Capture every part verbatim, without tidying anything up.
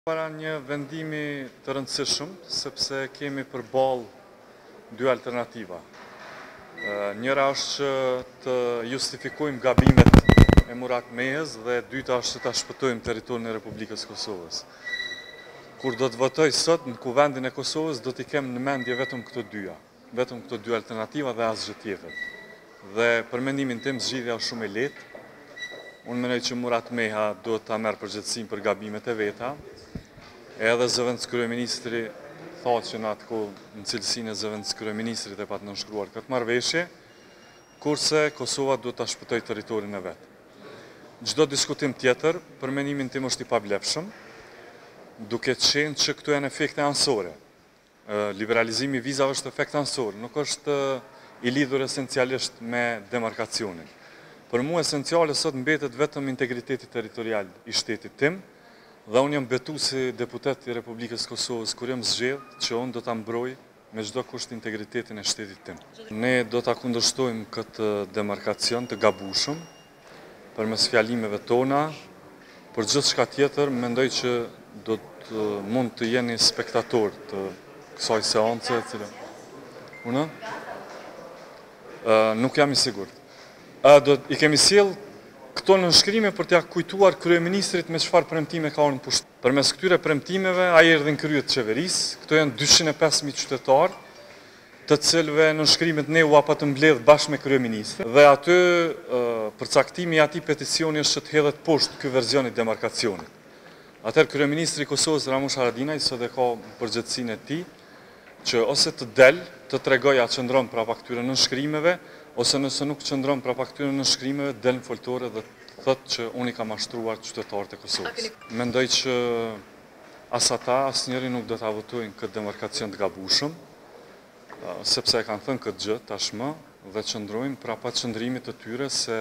Para një vendimi të rëndësishëm, sepse kemi përballë dy alternativa. Njëra është që të justifikojmë gabimet e Murat Mehës dhe dyta është që ta shpëtojmë territorin e Republikës Kosovës. Kur do të votoj sot në kuvendin e Kosovës, do t'i kem në mendje vetëm këto dyja, vetëm këto dy alternativa dhe asgjë tjetër. Dhe për mendimin tim zgjidhja është shumë e lehtë. Unë mendoj që Murat Meha duhet ta merr përgjegjësinë për gabimet e veta. Edhe zëvendës kryeministri thotë që në atë kohë në cilësinë e zëvendës kryeministrit e pat nënshkruar këtë marrëveshje, kurse Kosova duhet ta shpëtojë territorin e vet. Çdo diskutim tjetër, për mendimin tim është i pavlefshëm, duke qenë që këto janë efekte anësore. Liberalizimi i vizave është efekt anësor, nuk është i lidhur esencialisht me demarkacionin. Për mua esenciale sot mbetet vetëm integriteti territorial i shtetit tim, dhe unë jam betu si deputet i Republikës Kosovës, kur jam zgjedhur që unë do ta mbroj me çdo kusht integritetin e shtetit tim. Ne do ta kundërshtojmë këtë demarkacion të gabueshëm përmes fjalimeve tona. Për gjithçka tjetër, mendoj që do të mund të jeni spektator të kësaj seance e cila unë nuk jam i sigurt. Do i kemi sjell këto nënshkrime për t'ja kujtuar kryeministrit me çfarë premtime ka orë në pushtet. Përmes këtyre premtimeve ai erdhi në krye të qeverisë. Këto janë dyqind e pesë mijë qytetarë, të cilëve nënshkrimet ne u apa të mbledh bashkë me kryeministrin. Dhe aty përcaktimi i atij peticioni është që të hedhet poshtë ky version i demarkacionit. Atëherë kryeministri i Kosovës Ramush Haradinaj sot e ka përgjegjësinë e tij që ose të del, të tregojë a qëndron prapa këtyre nënshkrimeve, ose nëse nuk qëndron prapa këtyre nënshkrimeve, del në foltore dhe thotë që unë i kam mashtruar qytetarët e Kosovës. Mendoj që as ata, as njëri nuk do ta votojnë këtë demarkacion të gabueshëm, sepse e kanë thënë këtë gjë tashmë dhe qëndrojnë prapa qëndrimit të tyre se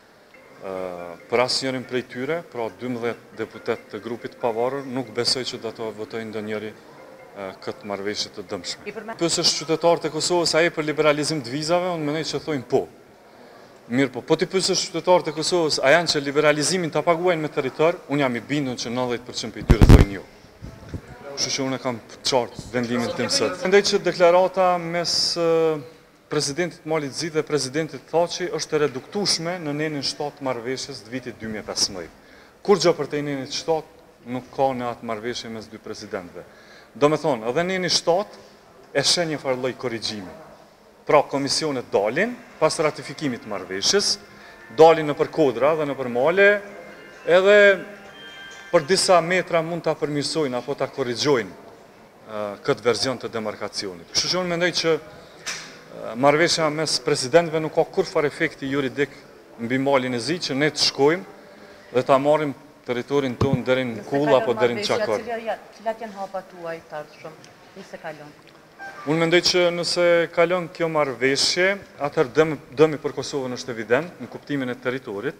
për asnjërin prej tyre, pra dymbëdhjetë deputet të grupit pavarur, nuk besoj që do të votojnë ndonjëri këtë marrëveshje të dëmshme. Pyesësh qytetarët e Kosovës a je për liberalizim të vizave, unë mendoj që thojnë po. Mirë po, po ti pyesësh qytetarët e Kosovës a janë që liberalizimin ta paguajnë me territor, unë jam i bindur që nëntëdhjetë përqind prej tyre thojnë jo. Kështu që unë kam qartë vendimin tim sot. Mendoj që deklarata mes presidentit Malit Zi dhe presidentit Thaçi është e reduktueshme në nenin shtatë marrëveshjes të vitit dy mijë e pesëmbëdhjetë. Kur gjë për të nenit shtatë nuk ka në atë marrëveshje mes dy presidentëve. Do me thonë, edhe neni shtatë e shen një farë lloj korrigjimi. Pra, komisionet dalin, pas ratifikimit të marrëveshjes, dalin në për kodra dhe në për male, edhe për disa metra mund ta përmirësojnë apo ta korrigjojnë këtë version të demarkacionit. Kështu që unë mendoj që marrëveshja mes presidentëve nuk ka kurfar efekti juridik mbi Malin e Zi që ne të shkojmë dhe ta marrim territorin tonë deri në Kull apo deri në Çakor. Cilat janë hapat tuaj të ardhshëm, nëse kalon? Unë mendoj që nëse kalon kjo marrëveshje, atëherë dëmi për Kosovën është evident në kuptimin e territorit.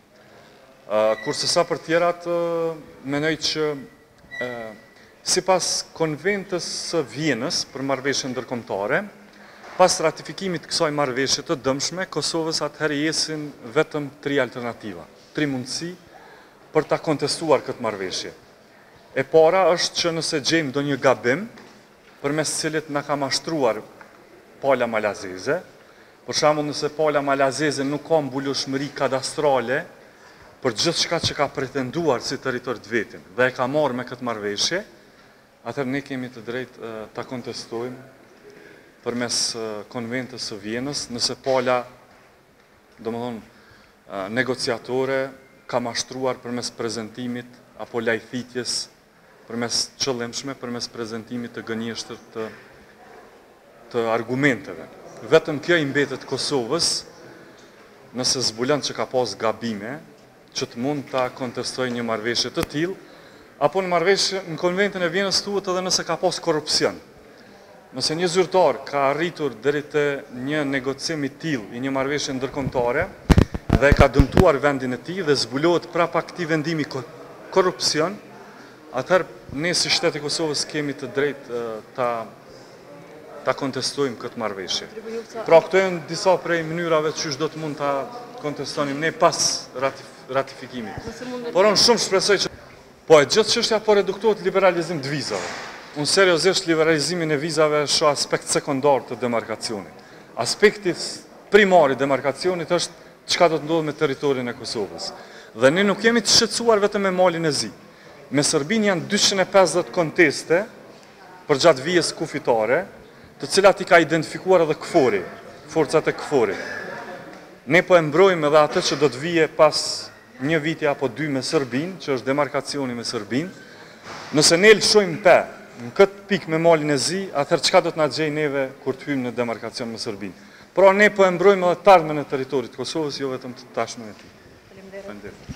Kurse sa për tjerat, mendoj që sipas konventës së Vienës për marrëveshjen ndërkombëtare, pas ratifikimit të kësaj marrëveshje të dëmshme, Kosovës atëherë jesin vetëm tri alternativa, tri mundësi për ta kontestuar këtë marrëveshje. E para është që nëse gjejmë ndonjë gabim, përmes cilit na ka mashtruar pala malazeze, për shembull nëse pala malazeze nuk ka mbulueshmëri kadastrale për gjithçka që ka pretenduar si territor të vetin dhe e ka marrë me këtë marrëveshje, atëherë ne kemi të drejtë ta kontestojmë përmes konventës së Vienës, nëse pala, domethënë negociatore, ka mashtruar përmes prezentimit apo lajthitjes përmes qëllimshme, përmes prezentimit të gënjeshtër të, të argumenteve. Vetëm kjo i mbetet Kosovës, nëse zbulon që ka pas gabime, që të mund ta kontestojë një marrëveshje të tillë, apo në marrëveshje në konventën e Vienës thuhet edhe nëse ka pas korrupsion. Nëse një zyrtar ka arritur deri te një negocim i tillë i një marrëveshje ndërkombëtare, dhe ka dëmtuar vendin e tij dhe zbulohet prapa këtij vendimi korrupsion, atëherë ne si shteti i Kosovës kemi të drejtë ta ta kontestojmë këtë marrëveshje. Pra këto janë disa prej mënyrave që do të mund ta kontestonim ne pas ratifikimit. Por unë shumë shpresoj që Po e gjithë çështja po reduktohet liberalizim të vizave. Unë seriozisht liberalizimin e vizave është aspekt sekundar të demarkacionit. Aspekti primar i demarkacionit është çka do të ndodhë me territorin e Kosovës. Dhe ne nuk jemi të shqetësuar vetëm me Malin e Zi. Me Serbinë janë dyqind e pesëdhjetë konteste për gjatë vijës kufitare, të cilat i ka identifikuar edhe KFOR-i, forcat e KFOR-it. Ne po e mbrojmë edhe atë që do të vije pas një viti apo dy me Serbinë, që është demarkacioni me Serbinë. Nëse ne lëshojmë pe në këtë pikë me Malin e Zi, atëherë çka do të na gjej neve kur të hyjmë në demarkacion me Serbinë. Pra ne po e mbrojmë edhe të ardhmen e territorit të Kosovës, jo vetëm të tashmen e tij. Faleminderit.